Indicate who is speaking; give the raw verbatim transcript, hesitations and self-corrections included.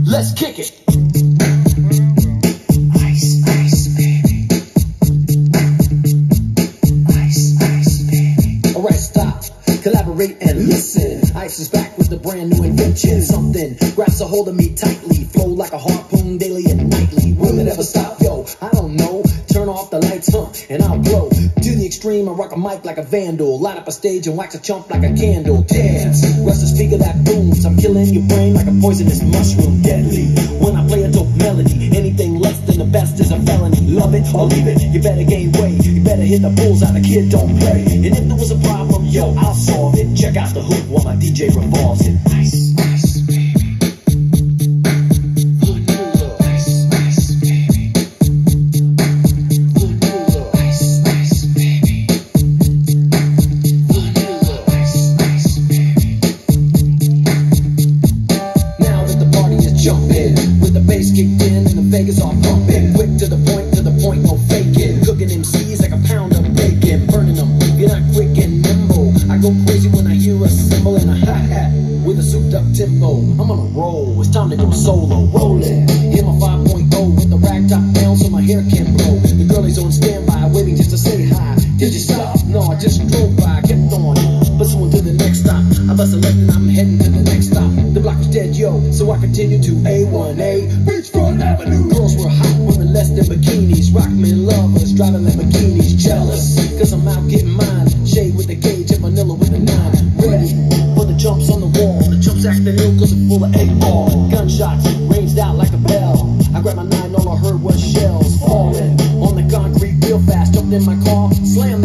Speaker 1: Let's kick it.
Speaker 2: Ice, ice, baby. Ice, ice, baby.
Speaker 1: Alright, stop, collaborate and listen. Ice is back with a brand new invention. Something grabs a hold of me tightly, flow like a harpoon daily and nightly. Will it ever stop? Yo, I don't know. Turn off the lights, huh, and I'll glow. To the extreme, I rock a mic like a vandal. Light up a stage and wax a chump like a candle. Dance, rush the speaker that booms. I'm killing your brain like a poisonous mushroom. Deadly, when I play a dope melody. Anything less than the best is a felony. Love it or leave it, you better gain weight. You better hit the bullseye, the kid don't play. And if there was a problem, yo, I'll solve it. Check out the hoop while my D J revolves it.
Speaker 2: Ice, ice, baby.
Speaker 1: Jumping with the bass kicked in and the Vegas all pumping. Quick to the point, to the point, no faking. Cooking M Cs like a pound of bacon. Burning them, you're not quick and nimble. I go crazy when I hear a cymbal and a hi-hat with a souped up tempo. I'm on a roll, it's time to go solo. Rolling, hit my five point oh with the rag top down so my hair can blow. The girlie's on standby, waiting just to say hi. Did you stop? No, I just drove by, kept on pursuing to the next stop. I bust a left and I'm heading to the next stop. The block is dead, yo, so I continue to A one A Beachfront Avenue. Girls were hot, women less than bikinis. Rockmen lovers, driving Lamborghinis. Jealous, cause I'm out getting mine. Shade with the gauge and vanilla with the nine. Ready for the jumps on the wall. The jumps acting ill cause it's full of eight ball. Gunshots ranged out like a bell. I grabbed my nine, all I heard was shells falling on the concrete real fast. Jumped in my car, slammed